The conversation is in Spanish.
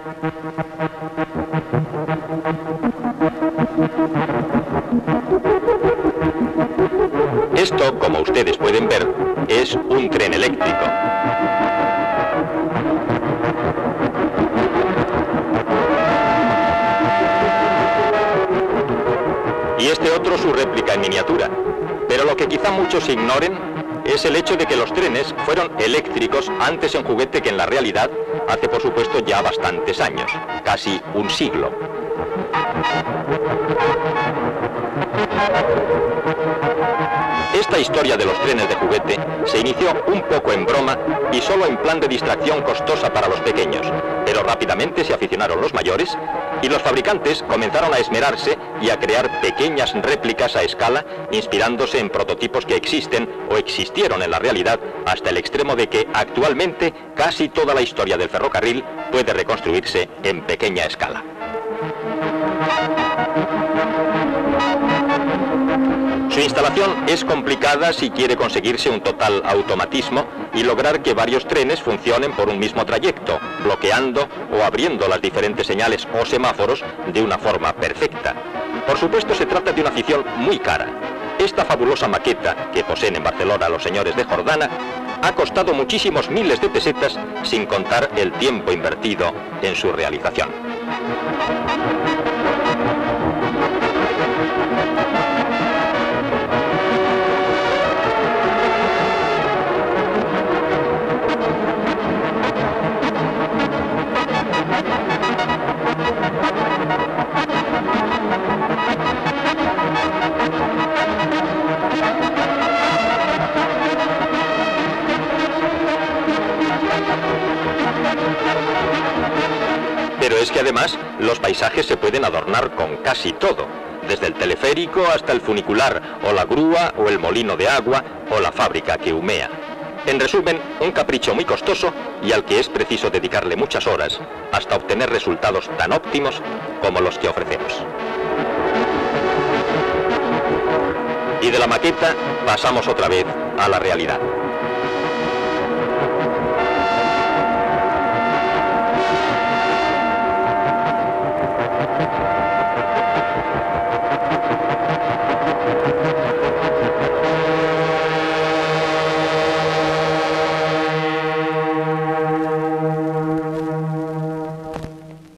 Esto, como ustedes pueden ver, es un tren eléctrico. Y este otro su réplica en miniatura. Pero lo que quizá muchos ignoren es el hecho de que los trenes fueron eléctricos antes en juguete que en la realidad, hace por supuesto ya bastantes años, casi un siglo. Esta historia de los trenes de juguete se inició un poco en broma y solo en plan de distracción costosa para los pequeños, pero rápidamente se aficionaron los mayores y los fabricantes comenzaron a esmerarse y a crear pequeñas réplicas a escala, inspirándose en prototipos que existen o existieron en la realidad, hasta el extremo de que actualmente casi toda la historia del ferrocarril puede reconstruirse en pequeña escala. Su instalación es complicada si quiere conseguirse un total automatismo y lograr que varios trenes funcionen por un mismo trayecto, bloqueando o abriendo las diferentes señales o semáforos de una forma perfecta. Por supuesto, se trata de una afición muy cara. Esta fabulosa maqueta que poseen en Barcelona los señores de Jordana ha costado muchísimos miles de pesetas, sin contar el tiempo invertido en su realización. Pero es que además los paisajes se pueden adornar con casi todo, desde el teleférico hasta el funicular, o la grúa, o el molino de agua, o la fábrica que humea. En resumen, un capricho muy costoso y al que es preciso dedicarle muchas horas hasta obtener resultados tan óptimos como los que ofrecemos. Y de la maqueta pasamos otra vez a la realidad.